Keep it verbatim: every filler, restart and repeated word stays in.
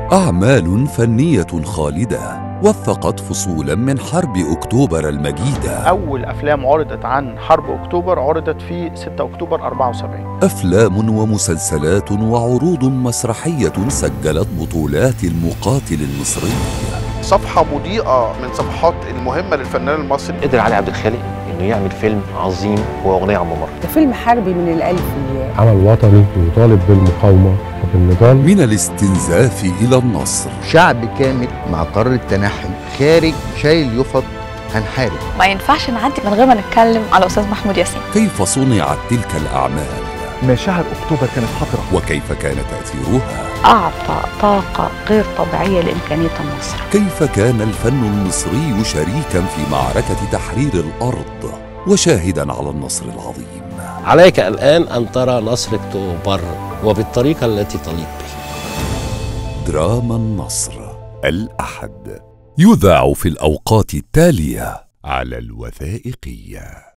أعمال فنية خالدة وثقت فصولا من حرب أكتوبر المجيدة. أول أفلام عرضت عن حرب أكتوبر عرضت في ستة أكتوبر أربعة وسبعين. أفلام ومسلسلات وعروض مسرحية سجلت بطولات المقاتل المصري. صفحة مضيئة من صفحات المهمة للفنان المصري. قدر علي عبد الخالق إنه يعمل فيلم عظيم وأغنية عن ممر. ده فيلم حربي من الألفية، عمل وطني يطالب بالمقاومة وبالنضال. من الاستنزاف إلى النصر. شعب كامل مع قرار التنحي خارج شايل يفط هنحارب. ما ينفعش نعدي من غير ما نتكلم على أستاذ محمود ياسين. كيف صنعت تلك الأعمال؟ مشاعر أكتوبر كانت خطرة، وكيف كان تأثيرها؟ أعطى طاقة غير طبيعية لإمكانية النصر. كيف كان الفن المصري شريكا في معركة تحرير الأرض وشاهدا على النصر العظيم؟ عليك الآن أن ترى نصر أكتوبر وبالطريقة التي تليق به. دراما النصر الأحد يذاع في الأوقات التالية على الوثائقية.